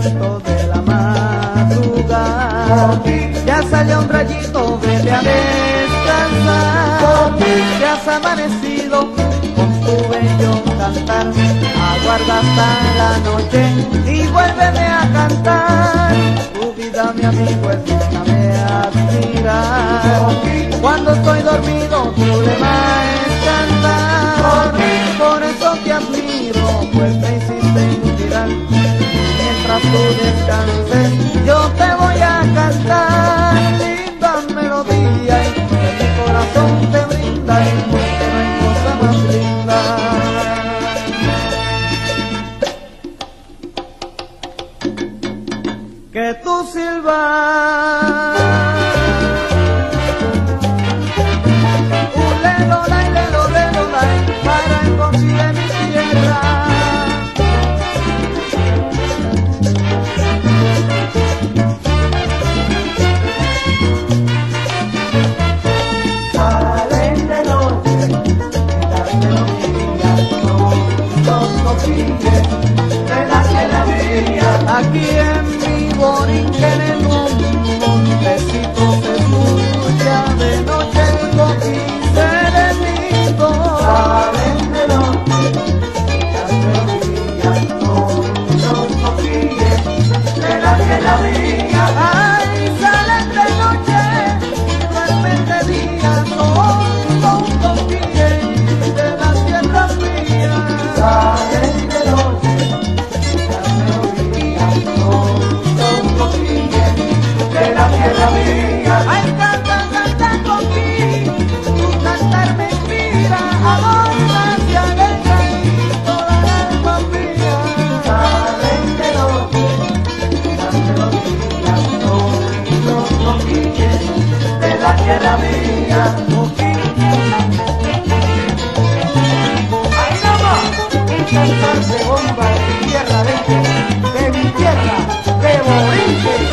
punto de la madrugada. Ya salió un rayito, vete a descansar. Ya has amanecido con tu bello cantar. Aguarda hasta la noche y vuélveme a cantar. Tu vida, mi amigo, es déjame admirar. Cuando estoy dormido, tu lema es cantar. Por eso te admiro, pues me hiciste inspirar. Mientras tú descanses, yo te voy a cantar. Linda melodía y que mi corazón te brinda, y porque no hay cosa más linda que tú silbar. Para el conci de mi tierra. Salen de noche, las melodías son los coquilles de la tierra mía. Aquí en mi borinquen en un montecito se escucha de noche el coquillo serenito. Salen de noche, las melodías son los coquilles de la tierra mía. Ay, salen de noche, duermen de día, son los coquilles de la tierra mía. Salen de noche, las melodías son los coquilles de la tierra mía. Ay, canta, canta coquillo, tu cantar me inspira, amor hacia alegra y toda la alma mía. Salen de noche, las melodías son los coquilles de la tierra mía. Ahí nomás, un cantar de bomba de mi tierra, de mi tierra, de Borinquen.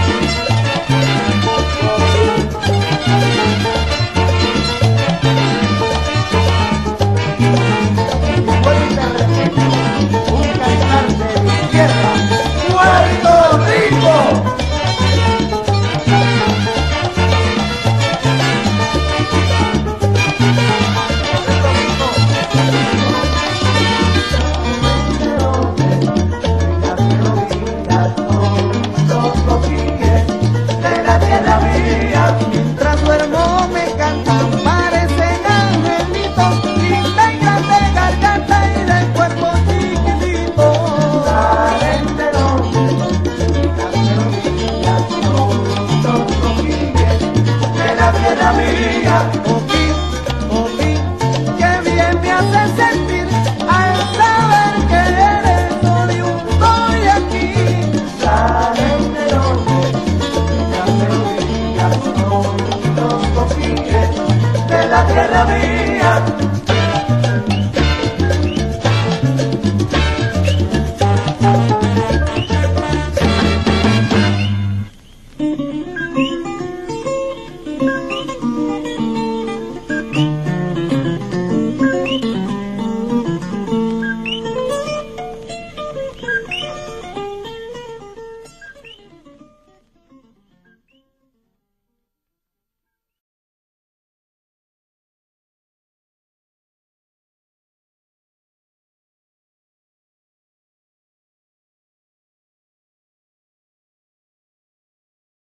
Mientras duermo me cantan, parecen angelitos, linda y grande garganta y del cuerpo chiquitito. Salen de noche, las melodías son los coquilles de la tierra mía. Coquín, que bien me hace sentir al saber que eres oriundo y aquí. Salen de noche, las melodías son los coquilles de la tierra mía.